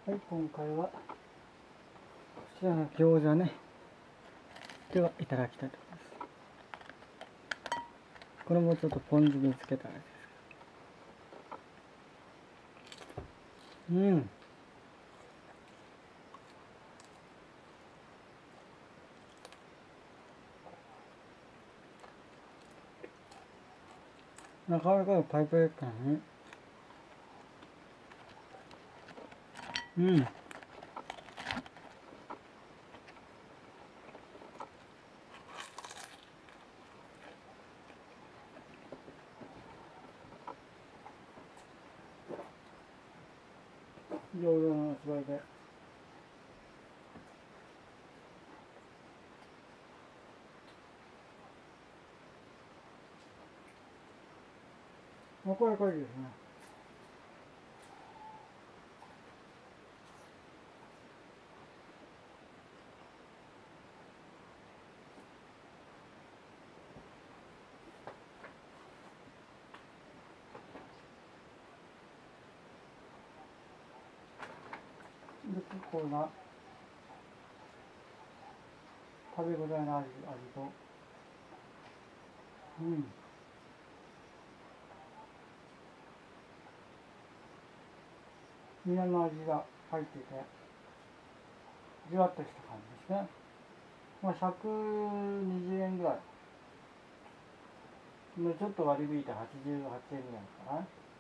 はい、今回はこちらの餃子ね。では、いただきたいと思います。これもちょっとポン酢につけたらですけど。なかなかのパイプですからね。餃子の素材で。これですね。で、結構な食べ応えのある味と、ニラの味が入ってて、じわっとした感じですね。120円ぐらい。ちょっと割り引いて88円ぐらいか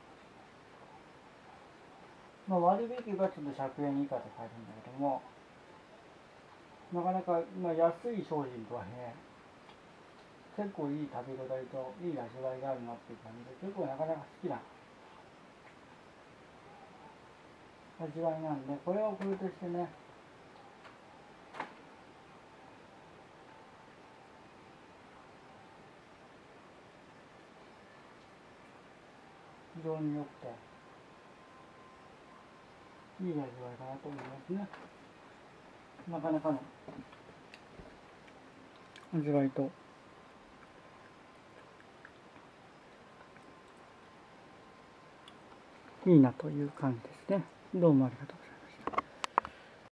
な。割引がちょっと100円以下って書いてるんだけども、なかなか、安い商品とはいえ、結構いい食べ応えといい味わいがあるなっていう感じで、結構なかなか好きな味わいなんで、これはこれとしてね、非常に良くて、いい味わいかなと思いますね。なかなかの味わいと、いいなという感じですね。どうもありがとうございます。